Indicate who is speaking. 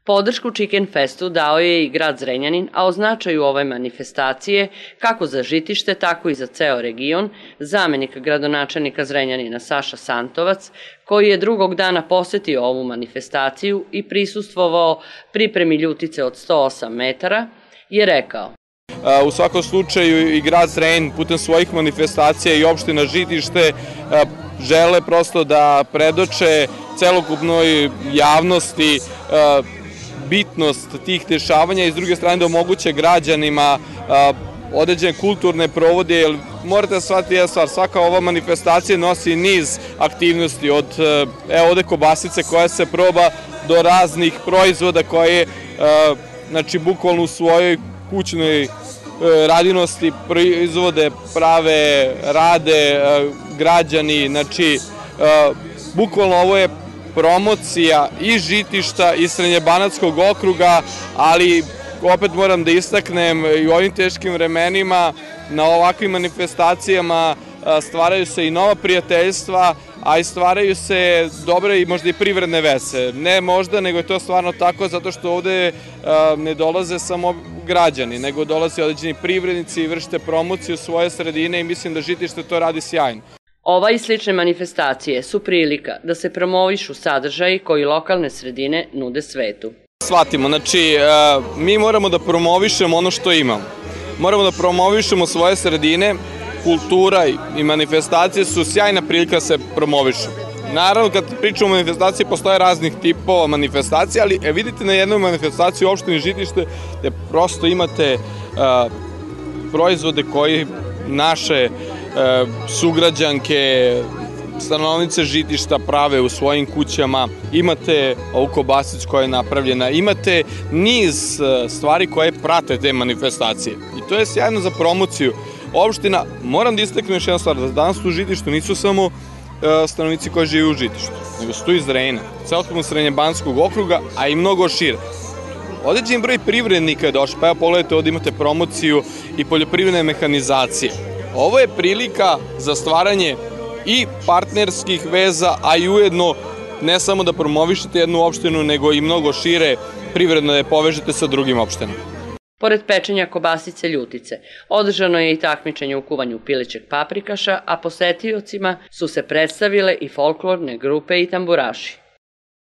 Speaker 1: Podršku Chicken Festu dao je i grad Zrenjanin, a o značaju ove manifestacije, kako za Žitište, tako i za ceo region, zamenik gradonačelnika Zrenjanina Saša Santovac, koji je drugog dana posetio ovu manifestaciju i prisustvovao pripremi ljutice od 108 metara, je rekao:
Speaker 2: U svakom slučaju i grad Zrenjanin putem svojih manifestacija i opština Žitište žele prosto da predoče celokupnoj javnosti bitnost tih dešavanja i s druge strane da omoguće građanima određene kulturne provode, jer morate da shvatite jedna stvar, svaka ova manifestacija nosi niz aktivnosti, od evo ovde kobasice koja se proba do raznih proizvoda koje, znači, bukvalno u svojoj kućnoj radinosti proizvode, prave, rade građani, znači, bukvalno ovo je promocija i Žitišta i Srednjebanatskog okruga, ali opet moram da istaknem i u ovim teškim vremenima na ovakvim manifestacijama stvaraju se i nova prijateljstva, a i stvaraju se dobre i možda i privredne veze. Ne možda, nego je to stvarno tako, zato što ovde ne dolaze samo građani, nego dolaze određeni privrednici i vršite promociju svoje sredine i mislim da Žitište to radi sjajno.
Speaker 1: Ova i slične manifestacije su prilika da se promovišu sadržaji koji lokalne sredine nude svetu.
Speaker 2: Shvatimo, znači, mi moramo da promovišemo ono što imamo. Moramo da promovišemo svoje sredine, kultura i manifestacije su sjajna prilika da se promovišu. Naravno, kad pričamo o manifestaciji, postoje raznih tipova manifestacija, ali vidite na jednoj manifestaciji u opštini Žitište gde prosto imate proizvode koji naše sugrađanke, stanovnice Žitišta prave u svojim kućama, imate ovu kobasicu koja je napravljena, imate niz stvari koje prate te manifestacije i to je sjajno za promociju. Opština, moram da istaknem još jedna stvar, da danas u Žitištu nisu samo stanovnici koji žive u Žitištu, nego su tu iz Zrenjanina, celokupno Srednjebanatskog okruga, a i mnogo šire. Određen broj privrednika je došao, pa evo pogledajte, ovde imate promociju i poljoprivredne mehanizacije. Ovo je prilika za stvaranje i partnerskih veza, a i ujedno ne samo da promovišete jednu opštinu, nego i mnogo šire privredno da je povežete sa drugim opštinama.
Speaker 1: Pored pečenja kobasice ljutice, održano je i takmičenje u kuvanju pilećeg paprikaša, a posetiocima su se predstavile i folklorne grupe i tamburaši.